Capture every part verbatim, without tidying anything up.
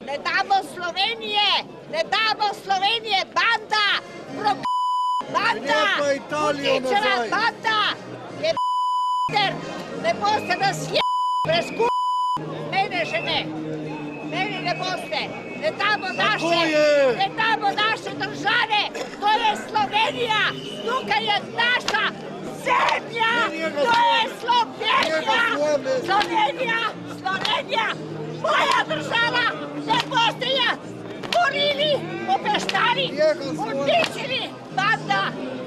Ne damo Slovenije! Ne damo Slovenije! Banda! Prok... Banda! Utičena banda! Je p***ter! Ne boste nas je... Brez k***! Mene že ne! Mene ne boste! Ne damo naše! Ne damo naše države! To je Slovenija! Tukaj je naša zemlja! To je Slovenija! Slovenija! Slovenija! Moja država! Ne boste je borili, opeštali, uničili, banda!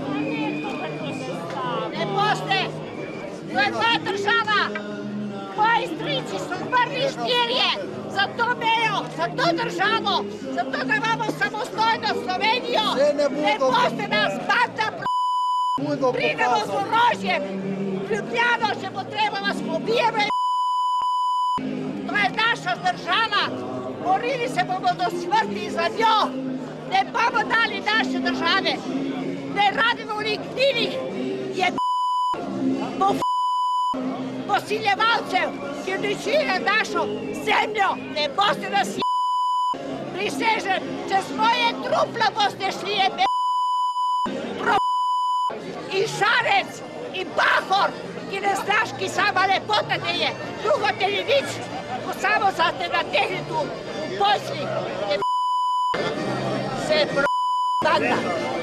Ne boste! To je moja država! Moji strici so umrli štirje za to mejo, za to državo, za to, da imamo samostojno Slovenijo! Ne boste nas, banda, p***! Pridemo z orožjem! V Ljubljano, če bo treba, vas pobijemo! To je naša država! Borili se bomo do smrti za njo! Ne bomo dali naše države! Ne radimo onih knjivih! Je po posiljevalcev, ki uničijo našo zemljo! Ne boste nas je... Prisežem, čez moje trupla boste šli je me... In Šarec, in Pahor, ki ne znaš, ki sama lepota te je, drugo te ni nič, ko samo za te natehniti v posli, je se pro... banda.